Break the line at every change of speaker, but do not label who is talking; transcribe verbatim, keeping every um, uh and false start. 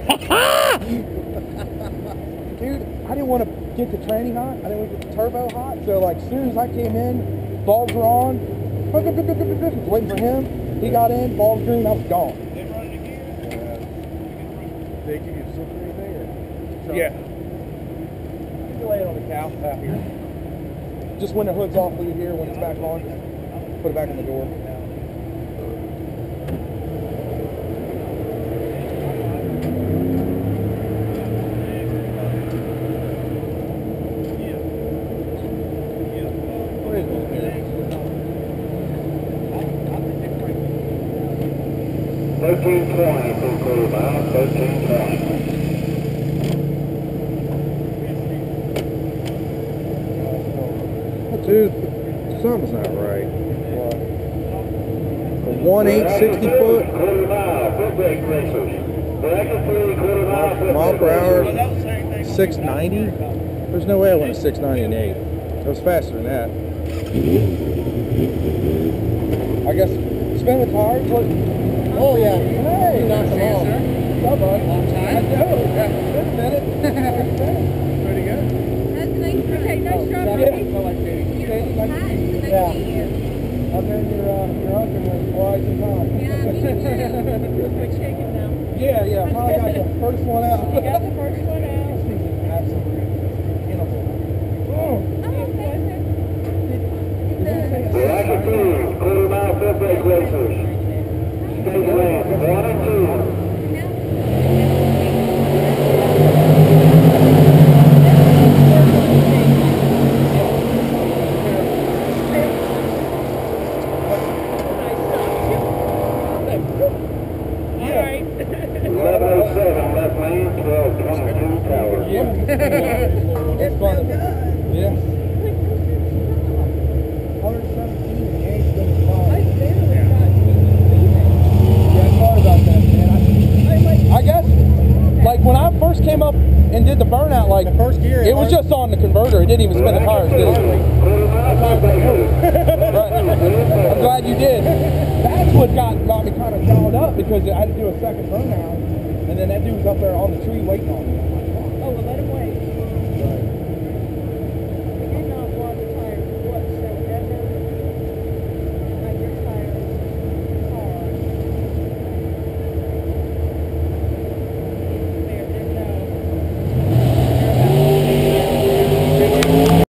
Dude, I didn't want to get the tranny hot. I didn't want to get the turbo hot. So like, as soon as I came in, bulbs were on. Waiting for him. He got in, bulbs green, I was gone.
They run it again?
They give you a super anything or?
Yeah. You can lay it on the couch out here.
Just when the hood's off, leave it here. When it's back on, put it back in the door.
Thirteen twenty, full quarter mile, thirteen twenty.
Dude, something's not right. A one eight sixty foot.
Quarter mile, foot brake racers. Bracket three, quarter mile, foot
Mile per
brake
hour, six ninety. There's no way I went a six ninety and eight. It was faster than that. I guess spin the tires. Look. Oh yeah. Hey, you knocked them off. What's up, bud? Long time. I know. Yeah. Wait a minute. Pretty good.
That's nice. Okay, no strawberry.
Yeah. Yeah. I've been your uh, your husband was quite some time.
Yeah, me too. We're shaking now.
Yeah, yeah. Finally got the first one out.
You got the first one out.
Absolutely incredible. Oh.
Oh, okay.
Bracket two, quarter mile, foot brake racers. Stage lane, one and two. eleven oh seven, left lane, twelve twenty-two tower.
Yeah. It's fun. Yeah. one seventeen, the Yankees going five. Yeah, sorry about that, man. I, I guess, like when I first came up and did the burnout, like the first year, it was just on the converter. It didn't even spin the tires, did it? Right. I'm glad you did. That's what got, got me kind of dialed up because I had to do a second burnout, and then that dude was up there on the tree waiting on me.